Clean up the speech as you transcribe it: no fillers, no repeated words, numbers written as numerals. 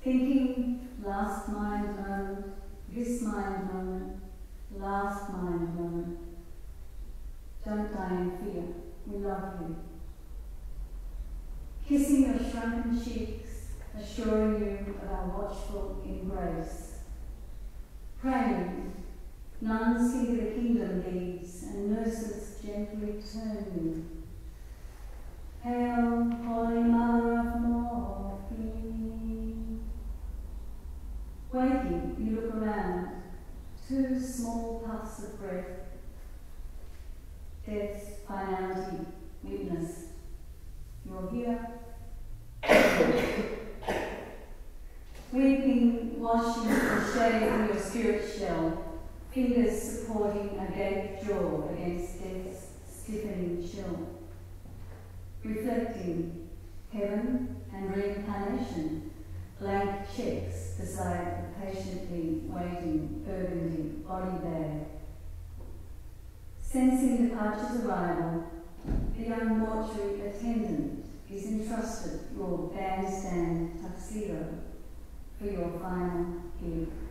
Thinking last mind moment, this mind moment, last mind moment. Don't die in fear, we love you. Kissing your shrunken cheeks, assuring you of our watchful embrace. Praying, none see the kingdom leads, and nurses gently turn you. Hail, Holy Mother of Morphine. Waking, you look around, 2 small puffs of breath. Death's finality witnessed. You're here. Weeping, washing the shade from your spirit shell, fingers supporting a gaped jaw against death's stiffening chill. Reflecting heaven and reincarnation, blank checks beside the patiently waiting burgundy body bag. Sensing departure's arrival, the young mortuary attendant is entrusted your bandstand tuxedo for your final gig.